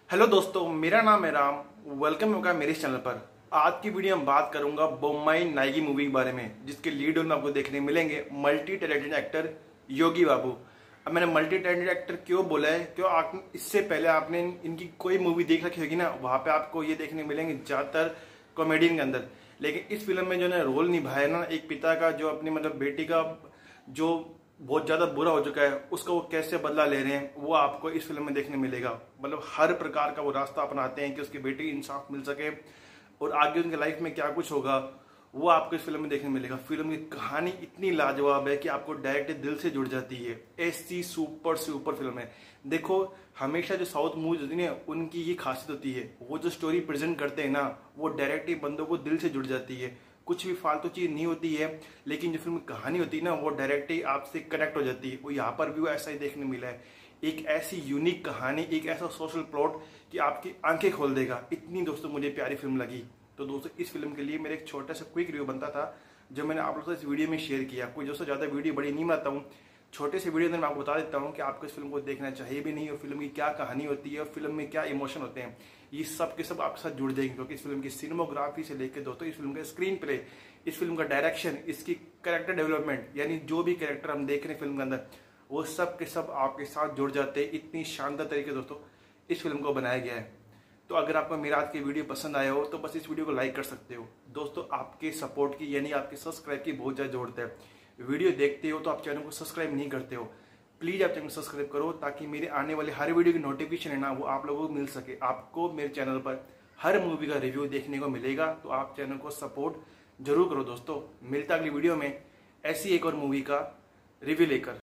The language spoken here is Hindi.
हेलो दोस्तों, मेरा नाम है राम। वेलकम होगा मेरे चैनल पर। आज की वीडियो में बात करूंगा बोम्माई नायकी मूवी के बारे में, जिसके लीड रोल में आपको देखने मिलेंगे multi talented actor Yogi Babu. अब मैंने मल्टी टैलेंटेड एक्टर क्यों बोला है, क्यों आप इससे पहले आपने इनकी कोई मूवी देख रखी होगी ना, वहां पे आपको ये देखने मिलेंगे ज्यादातर कॉमेडियन के अंदर। लेकिन इस फिल्म में जो ने रोल निभाया ना, एक पिता का जो अपनी बेटी का जो बहुत ज्यादा बुरा हो चुका है, उसका वो कैसे बदला ले रहे हैं, वो आपको इस फिल्म में देखने मिलेगा। हर प्रकार का वो रास्ता अपनाते हैं कि उसकी बेटी को इंसाफ मिल सके और आगे उनके लाइफ में क्या कुछ होगा, वो आपको इस फिल्म में देखने मिलेगा। फिल्म की कहानी इतनी लाजवाब है कि आपको डायरेक्ट दिल से जुड़ जाती है। ऐसी सुपर से ऊपर फिल्म है। देखो, हमेशा जो साउथ मूवीज होती है उनकी ये खासियत होती है, वो जो स्टोरी प्रेजेंट करते हैं ना, वो डायरेक्ट ही बंदों को दिल से जुड़ जाती है। कुछ भी फालतू चीज नहीं होती है, लेकिन जो फिल्म की कहानी होती है ना, वो डायरेक्ट ही आपसे कनेक्ट हो जाती है। वो यहाँ पर भी वो ऐसा ही देखने मिला है। एक ऐसी यूनिक कहानी, एक ऐसा सोशल प्लॉट कि आपकी आंखें खोल देगा। इतनी दोस्तों मुझे प्यारी फिल्म लगी। तो दोस्तों, इस फिल्म के लिए मेरा एक छोटा सा क्विक रिव्यू बनता था, जो मैंने आप लोगों से इस वीडियो में शेयर किया। कोई दोस्तों ज्यादा वीडियो बड़ी नहीं बनाता हूँ, छोटे से वीडियो में मैं आपको बता देता हूँ कि आपको इस फिल्म को देखना चाहिए भी नहीं, और फिल्म की क्या कहानी होती है और फिल्म में क्या इमोशन होते हैं, ये सब के सब आपके साथ जुड़ जाएंगे। क्योंकि इस फिल्म की सिनेमोग्राफी से लेकर दोस्तों इस फिल्म का स्क्रीन प्ले, इस फिल्म का डायरेक्शन, इसकी कैरेक्टर डेवलपमेंट, यानी जो भी कैरेक्टर हम देख रहे हैं फिल्म के अंदर, वो सब के सब आपके साथ जुड़ जाते हैं। इतनी शानदार तरीके दोस्तों इस फिल्म को बनाया गया है। तो अगर आपको मेरा आज की वीडियो पसंद आया हो तो बस इस वीडियो को लाइक कर सकते हो। दोस्तों, आपके सपोर्ट की यानी आपके सब्सक्राइब की बहुत ज्यादा जरूरत है। वीडियो देखते हो तो आप चैनल को सब्सक्राइब नहीं करते हो, प्लीज आप चैनल को सब्सक्राइब करो, ताकि मेरे आने वाले हर वीडियो की नोटिफिकेशन है ना, वो आप लोगों को मिल सके। आपको मेरे चैनल पर हर मूवी का रिव्यू देखने को मिलेगा, तो आप चैनल को सपोर्ट जरूर करो। दोस्तों, मिलता अगली वीडियो में ऐसी एक और मूवी का रिव्यू लेकर।